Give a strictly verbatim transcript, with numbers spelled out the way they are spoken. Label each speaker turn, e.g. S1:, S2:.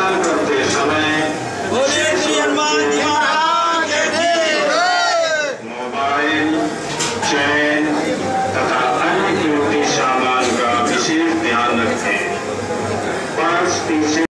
S1: स्नान करते समय मोबाइल, चैन तथा अन्य कीमती सामान का विशेष ध्यान रखें। पर्स पीछे